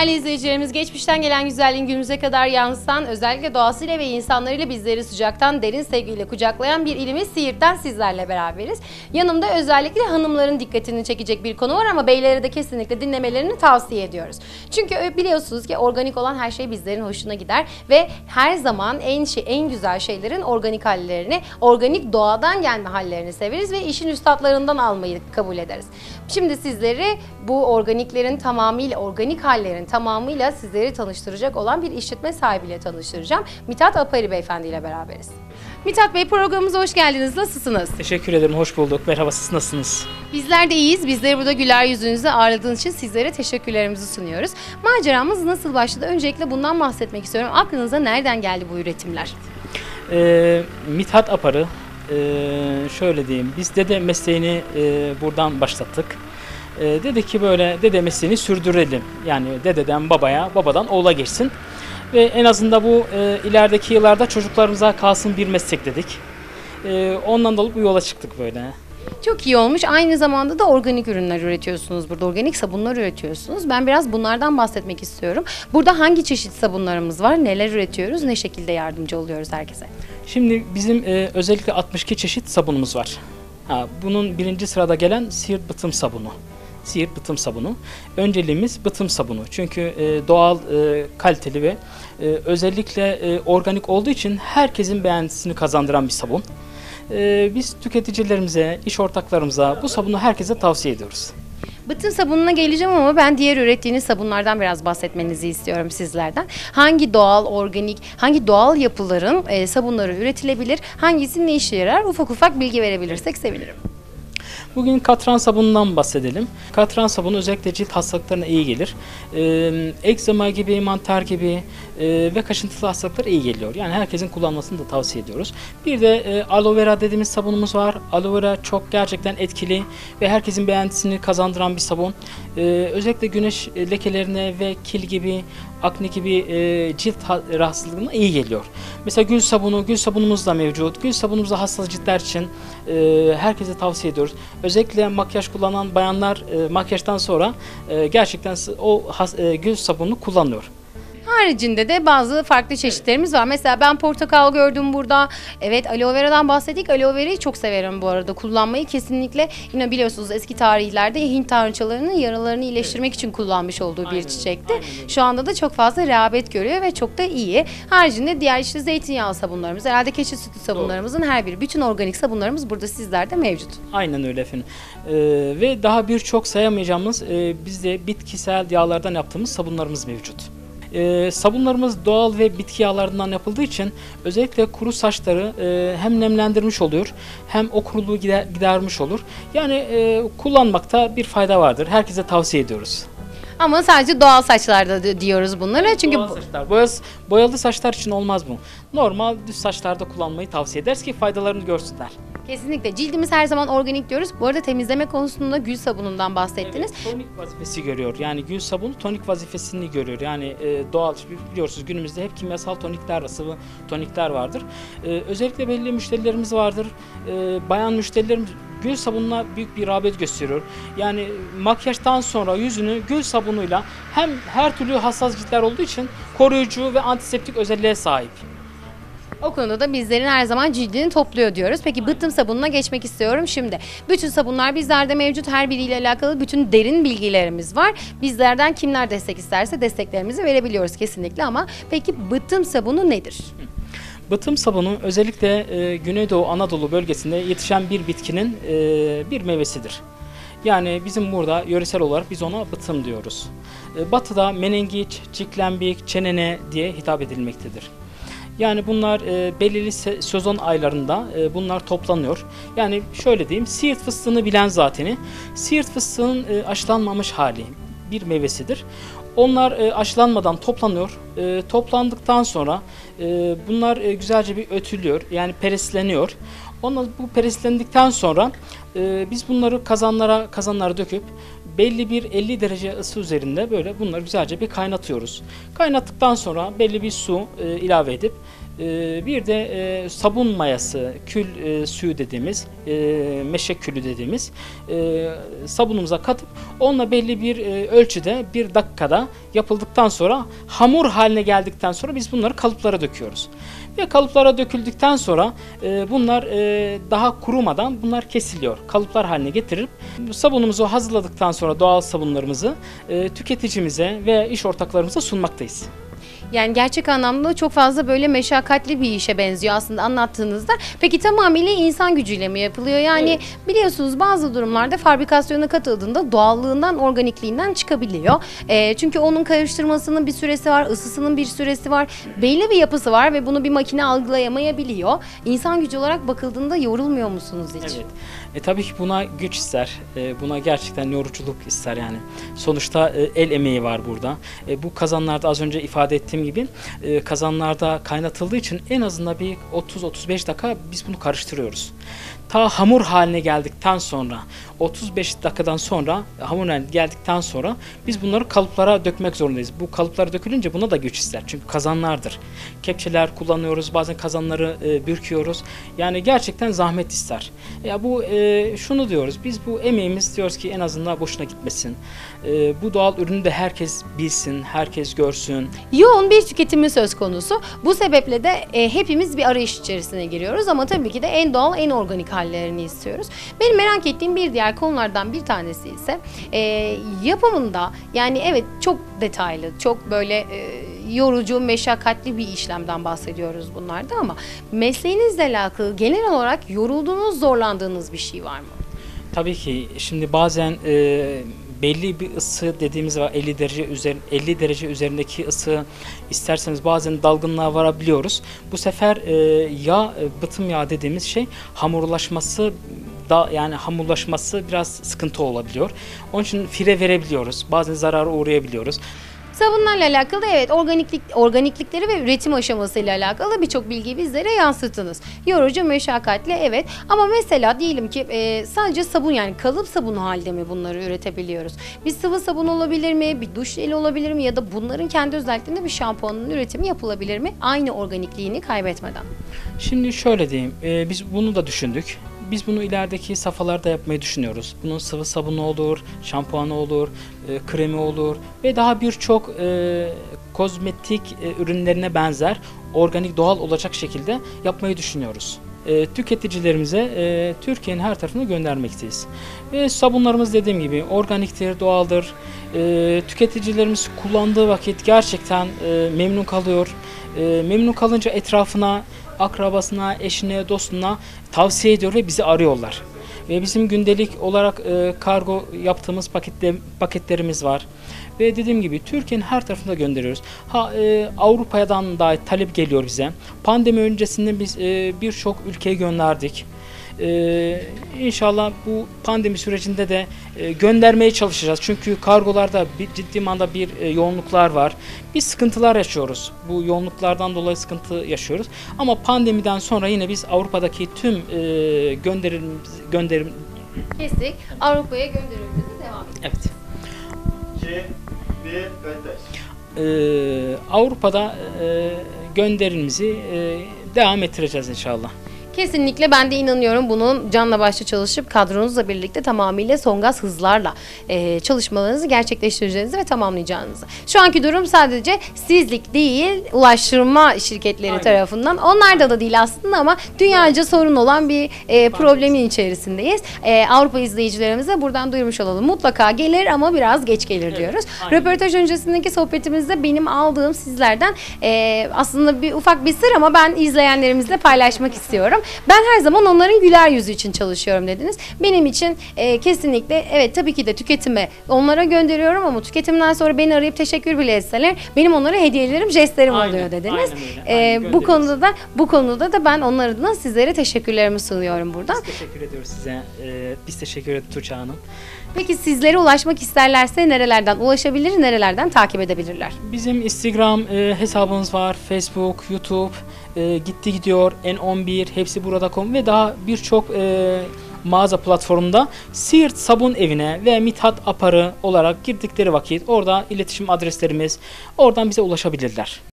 değerli izleyicilerimiz, geçmişten gelen güzelliğin günümüze kadar yansıtan, özellikle doğasıyla ve insanlarıyla bizleri sıcaktan, derin sevgiyle kucaklayan bir ilimiz Siirt'ten sizlerle beraberiz. Yanımda özellikle hanımların dikkatini çekecek bir konu var ama beylere de kesinlikle dinlemelerini tavsiye ediyoruz. Çünkü biliyorsunuz ki organik olan her şey bizlerin hoşuna gider ve her zaman en güzel şeylerin organik hallerini, organik doğadan gelme hallerini severiz ve işin üstadlarından almayı kabul ederiz. Şimdi sizleri bu organik hallerin tamamıyla sizleri tanıştıracak olan bir işletme sahibiyle tanıştıracağım. Mithat Apari Beyefendi ile beraberiz. Mithat Bey, programımıza hoş geldiniz. Nasılsınız? Teşekkür ederim, hoş bulduk. Merhaba, siz nasılsınız? Bizler de iyiyiz. Bizleri burada güler yüzünüzle ağırladığınız için sizlere teşekkürlerimizi sunuyoruz. Maceramız nasıl başladı? Öncelikle bundan bahsetmek istiyorum. Aklınıza nereden geldi bu üretimler? Mithat Aparı, şöyle diyeyim, biz dede mesleğini buradan başlattık. Dedik ki böyle dede mesleğini sürdürelim. Yani dededen babaya, babadan oğula geçsin. Ve en azından bu ilerideki yıllarda çocuklarımıza kalsın bir meslek dedik. Ondan dolayı bu yola çıktık böyle. Çok iyi olmuş. Aynı zamanda da organik ürünler üretiyorsunuz burada. Organik sabunlar üretiyorsunuz. Ben biraz bunlardan bahsetmek istiyorum. Burada hangi çeşit sabunlarımız var? Neler üretiyoruz? Ne şekilde yardımcı oluyoruz herkese? Şimdi bizim özellikle 62 çeşit sabunumuz var. Bunun birinci sırada gelen Siirt Bıtım sabunu. Siirt Bıtım sabunu. Önceliğimiz bıtım sabunu. Çünkü doğal, kaliteli ve özellikle organik olduğu için herkesin beğenisini kazandıran bir sabun. Biz tüketicilerimize, iş ortaklarımıza bu sabunu herkese tavsiye ediyoruz. Bıtım sabununa geleceğim ama ben diğer ürettiğiniz sabunlardan biraz bahsetmenizi istiyorum sizlerden. Hangi doğal, organik, hangi doğal yapıların sabunları üretilebilir, hangisi ne işe yarar? Ufak ufak bilgi verebilirsek sevinirim. Bugün katran sabunundan bahsedelim. Katran sabunu özellikle cilt hastalıklarına iyi gelir. Egzama gibi, mantar gibi ve kaşıntılı hastalıklara iyi geliyor. Yani herkesin kullanmasını da tavsiye ediyoruz. Bir de aloe vera dediğimiz sabunumuz var. Aloe vera çok gerçekten etkili ve herkesin beğenisini kazandıran bir sabun. Özellikle güneş lekelerine ve kil gibi, akne gibi cilt rahatsızlığına iyi geliyor. Mesela gül sabunumuz da mevcut. Gül sabunumuzu hassas ciltler için herkese tavsiye ediyoruz. Özellikle makyaj kullanan bayanlar makyajdan sonra gerçekten o gül sabununu kullanıyor. Haricinde de bazı farklı çeşitlerimiz var. Mesela ben portakal gördüm burada. Evet, aloe vera'dan bahsettik. Aloe vera'yı çok severim bu arada. Kullanmayı kesinlikle, yine biliyorsunuz eski tarihlerde Hint tanrıçalarının yaralarını iyileştirmek için kullanmış olduğu bir çiçekti. Şu anda da çok fazla rağbet görüyor ve çok da iyi. Haricinde diğer işte zeytinyağlı sabunlarımız, herhalde keçi sütü sabunlarımızın her biri, bütün organik sabunlarımız burada sizlerde mevcut. Aynen öyle efendim. Ve daha birçok sayamayacağımız bizde bitkisel yağlardan yaptığımız sabunlarımız mevcut. Sabunlarımız doğal ve bitki yağlarından yapıldığı için özellikle kuru saçları hem nemlendirmiş oluyor hem o kuruluğu gidermiş olur. Yani kullanmakta bir fayda vardır. Herkese tavsiye ediyoruz. Ama sadece doğal saçlarda diyoruz bunlara. Çünkü doğal saçlar, boyalı saçlar için olmaz bu. Normal düz saçlarda kullanmayı tavsiye ederiz ki faydalarını görsünler. kesinlikle cildimiz her zaman organik diyoruz. Bu arada temizleme konusunda gül sabunundan bahsettiniz. Evet, tonik vazifesi görüyor. Yani gül sabunu tonik vazifesini görüyor. Yani doğal, biliyorsunuz günümüzde hep kimyasal tonikler, sıvı tonikler vardır. Özellikle belli müşterilerimiz vardır. Bayan müşterilerimiz gül sabununa büyük bir rağbet gösteriyor. Yani makyajdan sonra yüzünü gül sabunuyla, hem her türlü hassas ciltler olduğu için koruyucu ve antiseptik özelliğe sahip. O konuda da bizlerin her zaman cildini topluyor diyoruz. Peki bıttım sabununa geçmek istiyorum şimdi. Bütün sabunlar bizlerde mevcut. Her biriyle alakalı bütün derin bilgilerimiz var. Bizlerden kimler destek isterse desteklerimizi verebiliyoruz kesinlikle ama peki bıttım sabunu nedir? Bıtım sabunu özellikle Güneydoğu Anadolu bölgesinde yetişen bir bitkinin bir meyvesidir. Yani bizim burada yöresel olarak biz ona bıtım diyoruz. Batıda menengiç, ciklembik, çenene diye hitap edilmektedir. Yani bunlar belirli sezon aylarında bunlar toplanıyor. Yani şöyle diyeyim, Siirt fıstığını bilen zateni, Siirt fıstığının aşılanmamış hali bir meyvesidir. Onlar aşılanmadan toplanıyor. Toplandıktan sonra bunlar güzelce bir ötülüyor, yani peresleniyor. Ondan bu pereslendikten sonra biz bunları kazanlara döküp belli bir 50 derece ısı üzerinde böyle bunları güzelce bir kaynatıyoruz. Kaynattıktan sonra belli bir su ilave edip Bir de sabun mayası, kül suyu dediğimiz, meşe külü dediğimiz sabunumuza katıp onunla belli bir ölçüde bir dakikada yapıldıktan sonra hamur haline geldikten sonra biz bunları kalıplara döküyoruz. Ve kalıplara döküldükten sonra bunlar daha kurumadan bunlar kesiliyor. Kalıplar haline getirip sabunumuzu hazırladıktan sonra doğal sabunlarımızı tüketicimize ve iş ortaklarımıza sunmaktayız. Yani gerçek anlamda çok fazla böyle meşakkatli bir işe benziyor aslında anlattığınızda. Peki tamamıyla insan gücüyle mi yapılıyor? Yani Evet. biliyorsunuz bazı durumlarda fabrikasyona katıldığında doğallığından, organikliğinden çıkabiliyor. Çünkü onun karıştırmasının bir süresi var, ısısının bir süresi var, belli bir yapısı var ve bunu bir makine algılayamayabiliyor. İnsan gücü olarak bakıldığında yorulmuyor musunuz hiç? Evet. Tabii ki buna güç ister. Buna gerçekten yoruculuk ister yani. Sonuçta el emeği var burada. Bu kazanlarda az önce ifade ettiğim gibi kazanlarda kaynatıldığı için en azından bir 30-35 dakika biz bunu karıştırıyoruz. Ta hamur haline geldikten sonra 35 dakikadan sonra hamur haline geldikten sonra biz bunları kalıplara dökmek zorundayız. Bu kalıplara dökülünce buna da güç ister. Çünkü kazanlardır. Kepçeler kullanıyoruz. Bazen kazanları bürküyoruz. Yani gerçekten zahmet ister. Ya bu şunu diyoruz. Biz bu emeğimiz diyoruz ki en azından boşuna gitmesin. Bu doğal ürünü de herkes bilsin, herkes görsün. Yoğun bir tüketimi söz konusu. Bu sebeple de hepimiz bir arayış içerisine giriyoruz ama tabii ki de en doğal, en organik hallerini istiyoruz. Benim merak ettiğim bir diğer konulardan bir tanesi ise yapımında, yani evet çok detaylı, çok böyle yorucu, meşakkatli bir işlemden bahsediyoruz bunlarda ama mesleğinizle alakalı genel olarak yorulduğunuz, zorlandığınız bir şey var mı? Tabii ki şimdi bazen belli bir ısı dediğimiz var, 50 derece üzerindeki ısı isterseniz bazen dalgınlığa varabiliyoruz. Bu sefer yağ, bıtım yağı dediğimiz şey hamurlaşması yani hamurlaşması biraz sıkıntı olabiliyor. Onun için fire verebiliyoruz. Bazen zarara uğrayabiliyoruz. Sabunlarla alakalı evet organiklikleri ve üretim aşamasıyla alakalı birçok bilgiyi bizlere yansıttınız. Yorucu, meşakkatli evet ama mesela diyelim ki sadece sabun, yani kalıp sabunu halde mi bunları üretebiliyoruz? Bir sıvı sabun olabilir mi? Bir duş jeli olabilir mi? Ya da bunların kendi özelliklerinde bir şampuanın üretimi yapılabilir mi? Aynı organikliğini kaybetmeden. Şimdi şöyle diyeyim, biz bunu da düşündük. Biz bunu ilerideki safhalarda yapmayı düşünüyoruz. Bunun sıvı sabunu olur, şampuanı olur, kremi olur ve daha birçok kozmetik ürünlerine benzer organik, doğal olacak şekilde yapmayı düşünüyoruz. Tüketicilerimize Türkiye'nin her tarafına göndermekteyiz. Ve sabunlarımız dediğim gibi organiktir, doğaldır. Tüketicilerimiz kullandığı vakit gerçekten memnun kalıyor. Memnun kalınca etrafına, akrabasına, eşine, dostuna tavsiye ediyor ve bizi arıyorlar. Ve bizim gündelik olarak kargo yaptığımız paketlerimiz var. Ve dediğim gibi Türkiye'nin her tarafına gönderiyoruz. Avrupa'dan da talep geliyor bize. Pandemi öncesinde biz birçok ülkeye gönderdik. İnşallah bu pandemi sürecinde de göndermeye çalışacağız. Çünkü kargolarda ciddi manada bir yoğunluklar var. Biz sıkıntılar yaşıyoruz. Bu yoğunluklardan dolayı sıkıntı yaşıyoruz. Ama pandemiden sonra yine biz Avrupa'daki tüm gönderim Kestik. Avrupa'ya gönderimimize devam ediyoruz. Evet. Avrupa'da gönderimimizi devam ettireceğiz inşallah. Kesinlikle ben de inanıyorum bunun canla başla çalışıp kadronuzla birlikte tamamıyla son gaz hızlarla çalışmalarınızı gerçekleştireceğinizi ve tamamlayacağınızı. Şu anki durum sadece sizlik değil, ulaştırma şirketleri Aynen. tarafından. Onlarda da değil aslında ama dünyaca sorun olan bir problemin içerisindeyiz. Avrupa izleyicilerimize buradan duyurmuş olalım. Mutlaka gelir ama biraz geç gelir Evet, diyoruz. aynen. Röportaj öncesindeki sohbetimizde benim aldığım sizlerden aslında bir ufak bir sır ama ben izleyenlerimizle paylaşmak istiyorum. Ben her zaman onların güler yüzü için çalışıyorum dediniz. Benim için kesinlikle evet, tabii ki de tüketime onlara gönderiyorum ama tüketimden sonra beni arayıp teşekkür bile etseler benim onlara hediyelerim, jestlerim Aynen, oluyor dediniz. aynen öyle. Aynen, Bu konuda da ben onlar adına sizlere teşekkürlerimi sunuyorum buradan. Biz teşekkür ediyoruz size. Biz teşekkür ederiz Tuğçe Hanım. Peki sizlere ulaşmak isterlerse nerelerden ulaşabilir, nerelerden takip edebilirler? Bizim Instagram hesabımız var, Facebook, YouTube, Gitti Gidiyor, N11, hepsi burada.com ve daha birçok mağaza platformunda Siirt Sabun Evi'ne ve Mithat Aparı olarak girdikleri vakit orada iletişim adreslerimiz, oradan bize ulaşabilirler.